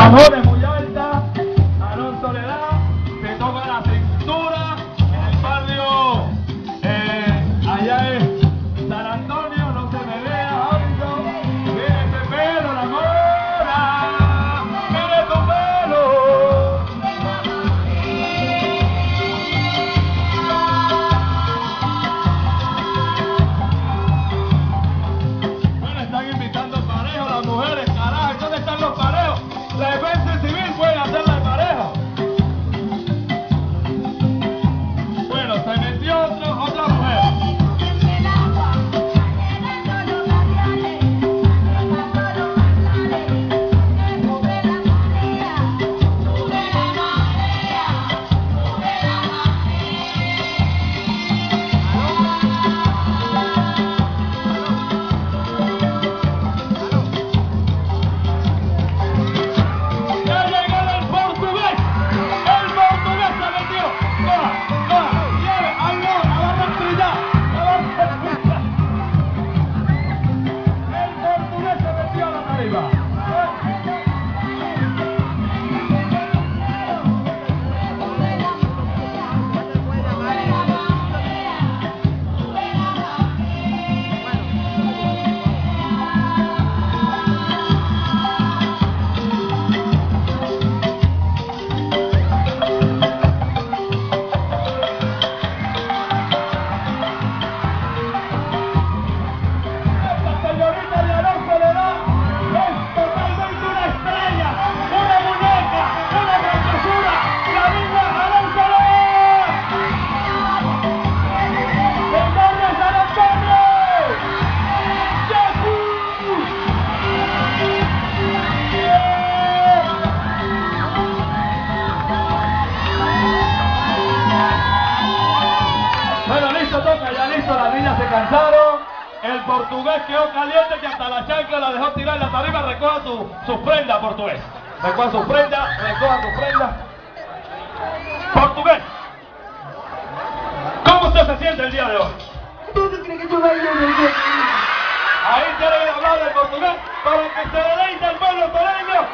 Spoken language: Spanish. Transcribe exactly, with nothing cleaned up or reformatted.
Ramón es muy alta, Aarón Soledad, se toca la cintura en el barrio, eh, allá es San Antonio, no se me vea, árbitro, mire ese pelo, la mora, mire tu pelo. Bueno, están invitando parejos las mujeres, carajo, ¿dónde están los parejos? La defensa civil puede hacerla de pareja. Bueno, se metió otro, otra mujer. Ya listo, las niñas se cansaron. El portugués quedó caliente que hasta la chancla la dejó tirar en la tarima. Recoja su, sus prendas, portugués. Recoja sus prendas, recoja sus prendas. Portugués, ¿cómo usted se siente el día de hoy? ¿Tú crees que yo bailo muy bien? Ahí tiene que hablar del portugués para que se deleite el pueblo toreño